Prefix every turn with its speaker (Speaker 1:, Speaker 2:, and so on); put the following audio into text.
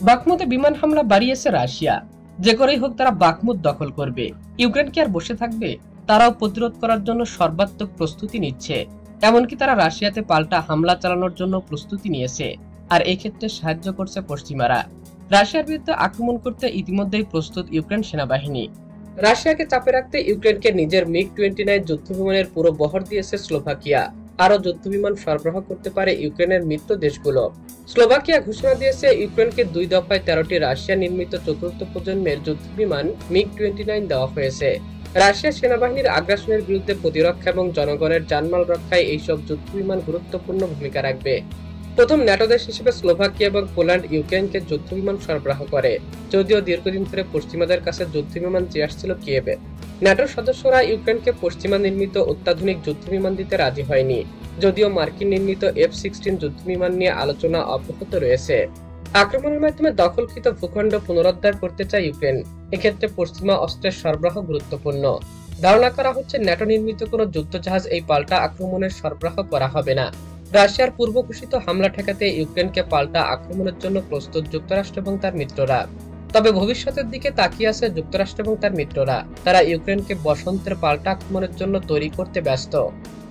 Speaker 1: বাখমুতে বিমান হামলা বাড়িয়েছে রাশিয়া। যে করেই হোক তারা বাখমুত দখল করবে। ইউক্রেন কি আর বসে থাকবে? তারাও প্রতিরোধ করার জন্য সর্বাত্মক প্রস্তুতি নিচ্ছে। এমনকি তারা রাশিয়াতে পাল্টা হামলা চালানোর জন্য প্রস্তুতি নিয়েছে। আর এই ক্ষেত্রে সাহায্য করছে পশ্চিমারা। রাশিয়ার বিরুদ্ধে আক্রমণ করতে ইতিমধ্যেই প্রস্তুত ইউক্রেন সেনাবাহিনী। রাশিয়াকে চাপে রাখতে ইউক্রেনকে নিজের মিগ-29 যুদ্ধবিমানের পুরো বহর দিয়েছে স্লোভাকিয়া। আরো যুদ্ধবিমান সরবরাহ করতে পারে ইউক্রেনের মিত্র দেশগুলো। স্লোভাকিয়া ঘোষণা দিয়েছে ইউক্রেনকে 2 দফায় 13টি রাশিয়া নির্মিত চতুর্থ প্রজন্মের যুদ্ধবিমান মিগ-29 দেওয়া হয়েছে। রাশিয়ার সেনাবাহিনীর আগ্রাসনের বিরুদ্ধে প্রতিরক্ষা এবং জনগণের জানমাল রক্ষায় এইসব যুদ্ধবিমান গুরুত্বপূর্ণ ভূমিকা রাখবে। প্রথম ন্যাটো দেশ হিসেবে স্লোভাকিয়া এবং পোল্যান্ড ইউক্রেনকে যুদ্ধবিমান সরবরাহ করে, যদিও দীর্ঘদিন ধরে পশ্চিমাদের কাছে যুদ্ধবিমান চেয়ে আসছিল কিয়েভে। ন্যাটোর সদস্যরা ইউক্রেনকে পশ্চিমা নির্মিত অত্যাধুনিক যুদ্ধবিমান দিতে রাজি হয়নি, যদিও মার্কিন নির্মিত F-16 যুদ্ধবিমান নিয়ে আলোচনা অব্যাহত রয়েছে। আক্রমণের মাধ্যমে দখলকৃত ভূখণ্ড পুনরুদ্ধার করতে চায় ইউক্রেন। এক্ষেত্রে পশ্চিমা অস্ত্রের সরবরাহ গুরুত্বপূর্ণ। ধারণা করা হচ্ছে ন্যাটো নির্মিত কোনো যুদ্ধজাহাজ এই পাল্টা আক্রমণের সরবরাহ করা হবে না। রাশিয়ার পূর্ব ঘোষিত হামলা ঠেকাতে ইউক্রেনকে পাল্টা আক্রমণের জন্য প্রস্তুত যুক্তরাষ্ট্র এবং তার মিত্ররা। তবে ভবিষ্যতের দিকে তাকিয়ে আছে যুক্তরাষ্ট্র এবং তার মিত্ররা। তারা ইউক্রেনকে বসন্তের পাল্টা আক্রমণের জন্য তৈরি করতে ব্যস্ত।